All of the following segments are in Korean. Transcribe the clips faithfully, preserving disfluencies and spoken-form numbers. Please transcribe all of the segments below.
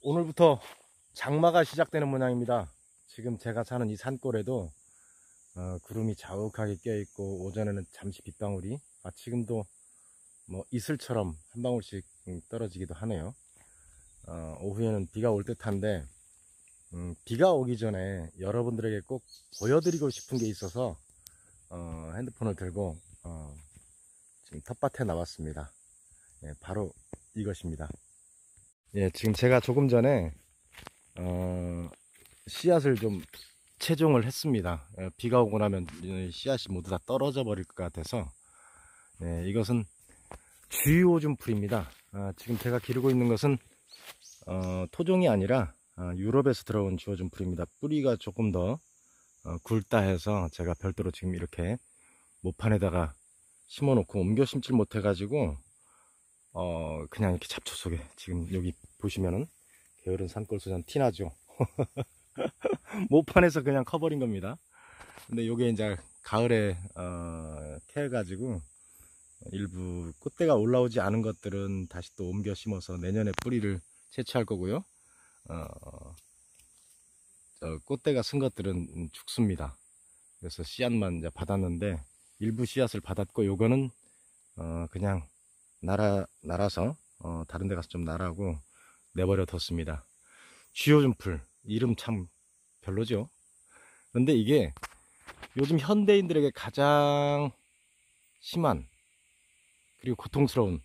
오늘부터 장마가 시작되는 모양입니다. 지금 제가 사는 이 산골에도 어, 구름이 자욱하게 껴있고 오전에는 잠시 빗방울이 아, 지금도 뭐 이슬처럼 한 방울씩 떨어지기도 하네요. 어, 오후에는 비가 올 듯한데 음, 비가 오기 전에 여러분들에게 꼭 보여드리고 싶은 게 있어서 어, 핸드폰을 들고 어, 지금 텃밭에 나왔습니다. 예, 바로 이것입니다. 예, 지금 제가 조금 전에 어, 씨앗을 좀 채종을 했습니다. 예, 비가 오고 나면 씨앗이 모두 다 떨어져 버릴 것 같아서 예, 이것은 쥐오줌 풀입니다. 아, 지금 제가 기르고 있는 것은 어, 토종이 아니라 어, 유럽에서 들어온 쥐오줌 풀입니다. 뿌리가 조금 더 어, 굵다 해서 제가 별도로 지금 이렇게 모판에다가 심어 놓고 옮겨 심질 못해 가지고 어, 그냥 이렇게 잡초 속에 지금 여기 보시면은 게으른 산골소장 티나죠. 모판에서 그냥 커버린 겁니다. 근데 요게 이제 가을에 어, 캐가지고 일부 꽃대가 올라오지 않은 것들은 다시 또 옮겨 심어서 내년에 뿌리를 채취할 거고요. 어, 저 꽃대가 쓴 것들은 죽습니다. 그래서 씨앗만 이제 받았는데 일부 씨앗을 받았고 요거는 어, 그냥 날아 날아서 어, 다른 데 가서 좀 날아고 내버려 뒀습니다. 쥐오줌풀 이름 참 별로죠. 그런데 이게 요즘 현대인들에게 가장 심한 그리고 고통스러운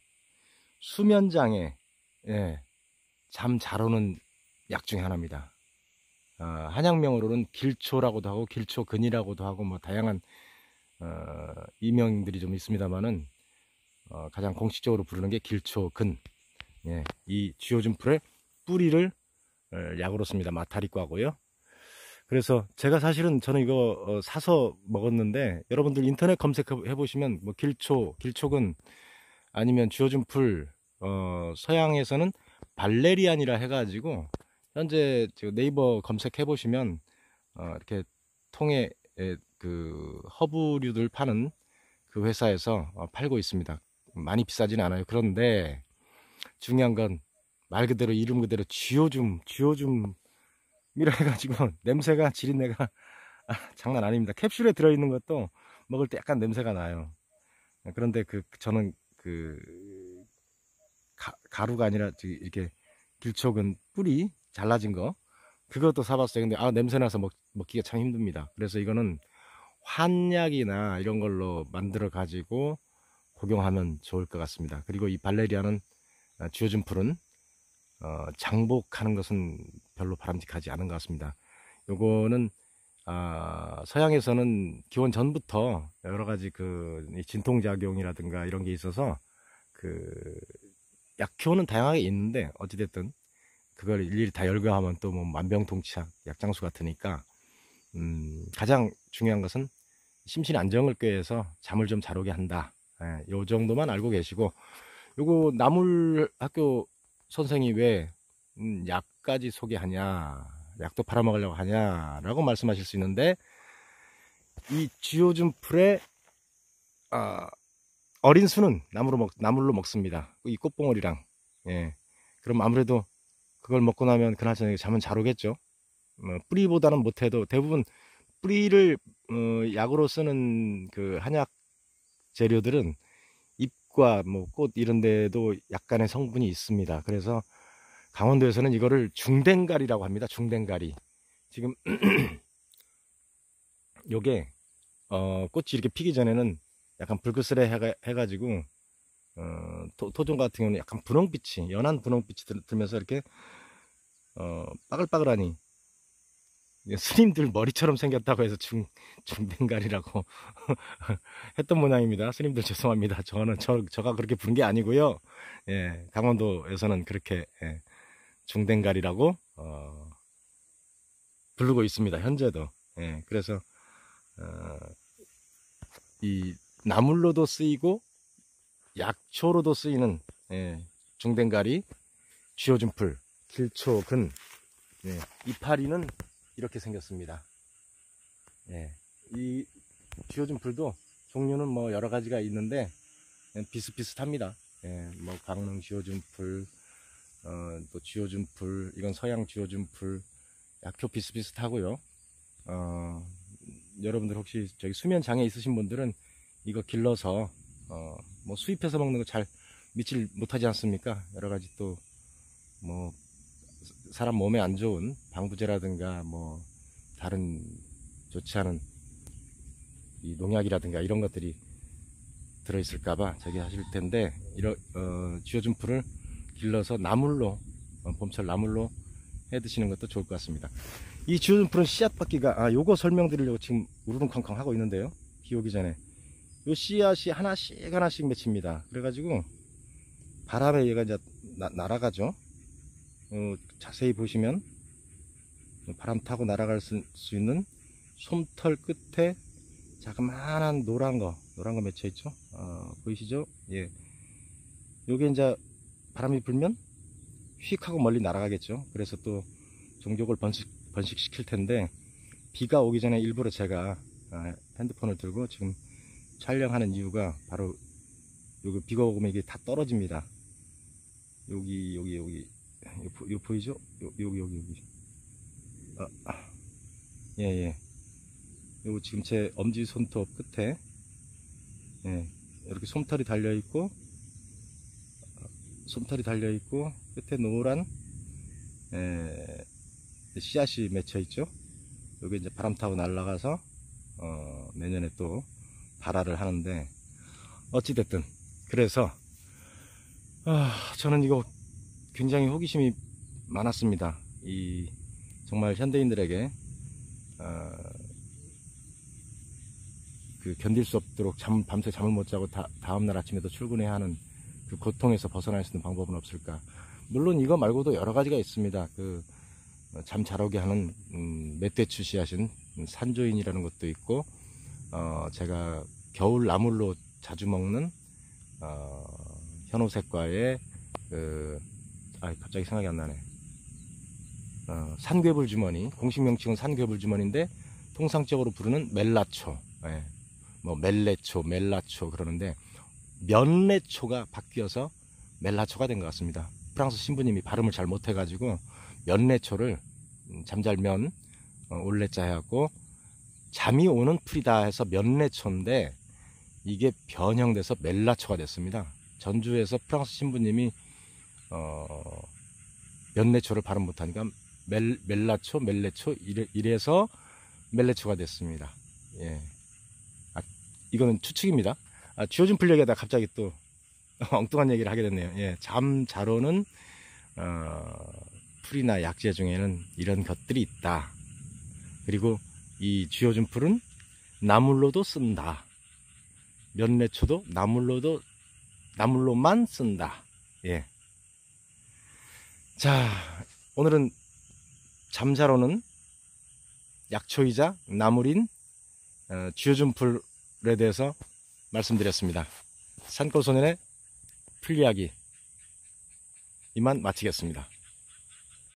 수면장애, 예, 잠 잘 오는 약 중에 하나입니다. 어, 한약명으로는 길초라고도 하고 길초근이라고도 하고 뭐 다양한 어, 이명들이 좀 있습니다만은 어, 가장 공식적으로 부르는 게 길초근. 예, 이 쥐오줌풀의 뿌리를 어, 약으로 씁니다. 마타리과고요. 그래서 제가 사실은 저는 이거 어, 사서 먹었는데 여러분들 인터넷 검색해 보시면 뭐 길초, 길초근 아니면 쥐오줌풀 어, 서양에서는 발레리안이라 해가지고 현재 네이버 검색해 보시면 어, 이렇게 통에 에, 그 허브류들 파는 그 회사에서 어, 팔고 있습니다. 많이 비싸진 않아요. 그런데 중요한 건 말 그대로 이름 그대로 쥐오줌, 쥐오줌 이라 해가지고 냄새가 지린내가 아, 장난 아닙니다. 캡슐에 들어있는 것도 먹을 때 약간 냄새가 나요. 그런데 그 저는 그 가, 가루가 아니라 이렇게 길촉은 뿌리 잘라진 거 그것도 사봤어요. 근데 아 냄새나서 먹, 먹기가 참 힘듭니다. 그래서 이거는 환약이나 이런 걸로 만들어 가지고 복용하면 좋을 것 같습니다. 그리고 이 발레리아는 쥐오줌 풀은 어, 장복하는 것은 별로 바람직하지 않은 것 같습니다. 요거는 아, 서양에서는 기원 전부터 여러 가지 그 진통작용이라든가 이런 게 있어서 그 약효는 다양하게 있는데 어찌됐든 그걸 일일이 다 열거하면 또 뭐 만병통치약 약장수 같으니까 음, 가장 중요한 것은 심신 안정을 꾀해서 잠을 좀 잘 오게 한다. 예, 요 정도만 알고 계시고 요거 나물 학교 선생이 왜 음, 약까지 소개하냐, 약도 팔아먹으려고 하냐라고 말씀하실 수 있는데 이 쥐오줌 풀의 아, 어린 수는 나무로 먹, 나물로 먹습니다. 이 꽃봉오리랑. 예. 그럼 아무래도 그걸 먹고 나면 그날 저녁에 잠은 잘 오겠죠. 어, 뿌리보다는 못해도 대부분 뿌리를 어, 약으로 쓰는 그 한약 재료들은 잎과 뭐 꽃 이런 데도 약간의 성분이 있습니다. 그래서 강원도에서는 이거를 중댕가리라고 합니다. 중댕가리. 지금 요게 어, 꽃이 이렇게 피기 전에는 약간 불그스레 해가, 해가지고 어, 토, 토종 같은 경우는 약간 분홍빛이 연한 분홍빛이 들, 들면서 이렇게 어, 빠글빠글하니 스님들 머리처럼 생겼다고 해서 중, 중댕가리라고 했던 모양입니다. 스님들 죄송합니다. 저는 저, 저가 그렇게 부른 게 아니고요. 예, 강원도에서는 그렇게 예, 중댕가리라고 어, 부르고 있습니다. 현재도. 예, 그래서 어, 이 나물로도 쓰이고 약초로도 쓰이는 예, 중댕가리, 쥐오줌풀, 길초근. 예, 이파리는 이렇게 생겼습니다. 예, 이 쥐오줌풀도 종류는 뭐 여러 가지가 있는데 비슷비슷합니다. 예, 뭐 강릉 쥐오줌풀, 어, 또 쥐어준 풀, 이건 서양 쥐어준 풀, 약효 비슷비슷하고요. 어, 여러분들 혹시 저기 수면 장애 있으신 분들은 이거 길러서 어, 뭐 수입해서 먹는 거 잘 믿질 못하지 않습니까? 여러 가지 또 뭐 사람 몸에 안 좋은 방부제라든가 뭐 다른 좋지 않은 이 농약이라든가 이런 것들이 들어있을까봐 저기 하실 텐데, 이런 어, 쥐어준 풀을 길러서 나물로 어, 봄철 나물로 해 드시는 것도 좋을 것 같습니다. 이 쥐어준 풀은 씨앗 받기가, 아 요거 설명드리려고 지금 우르릉쾅쾅 하고 있는데요, 비 오기 전에 요 씨앗이 하나씩 하나씩 맺힙니다. 그래가지고 바람에 얘가 이제 나, 날아가죠. 어, 자세히 보시면 바람 타고 날아갈 수, 수 있는 솜털 끝에 자그마한 노란 거 노란 거 맺혀 있죠. 어, 보이시죠? 예, 요게 이제 바람이 불면 휙 하고 멀리 날아가겠죠. 그래서 또 종족을 번식, 번식시킬 텐데, 비가 오기 전에 일부러 제가 아, 핸드폰을 들고 지금 촬영하는 이유가 바로 여기 비가 오면 이게 다 떨어집니다. 여기 여기 여기 요, 요 보이죠? 요, 여기 여기 여기 아, 아. 예, 예. 요 지금 제 엄지 손톱 끝에 예, 이렇게 솜털이 달려 있고 솜털이 달려 있고 끝에 노란 에, 씨앗이 맺혀 있죠. 여기 이제 바람 타고 날아가서 어, 내년에 또 발화를 하는데, 어찌됐든 그래서 아, 저는 이거 굉장히 호기심이 많았습니다. 이 정말 현대인들에게 어, 그 견딜 수 없도록 잠, 밤새 잠을 못 자고 다, 다음날 아침에도 출근해야 하는 그 고통에서 벗어날 수 있는 방법은 없을까. 물론 이거 말고도 여러 가지가 있습니다. 그 잠 잘 오게 하는 음, 멧돼추 씨앗인 산조인이라는 것도 있고, 어, 제가 겨울 나물로 자주 먹는 어, 현오색과의 그, 아 갑자기 생각이 안 나네. 어, 산괴불 주머니, 공식 명칭은 산괴불 주머니인데 통상적으로 부르는 멜라초, 예, 뭐 멜레초, 멜라초 그러는데 면레초가 바뀌어서 멜라초가 된 것 같습니다. 프랑스 신부님이 발음을 잘 못해가지고 면레초를 잠잘면 어, 올레자 해갖고 잠이 오는 풀이다 해서 면레초인데 이게 변형돼서 멜라초가 됐습니다. 전주에서 프랑스 신부님이 어, 면레초를 발음 못하니까 멜, 멜라초, 멜레초 이래, 이래서 멜레초가 됐습니다. 예, 아, 이거는 추측입니다. 아, 쥐어준 풀 얘기하다 갑자기 또 엉뚱한 얘기를 하게 됐네요. 예, 잠 잘 오는 어, 풀이나 약재 중에는 이런 것들이 있다. 그리고 이 쥐어준 풀은 나물로도 쓴다. 면레초도 나물로도 나물로만 쓴다. 예. 자, 오늘은 잠 잘 오는 약초이자 나물인 어, 쥐어준 풀에 대해서 말씀드렸습니다. 산골소년의 풀이야기 이만 마치겠습니다.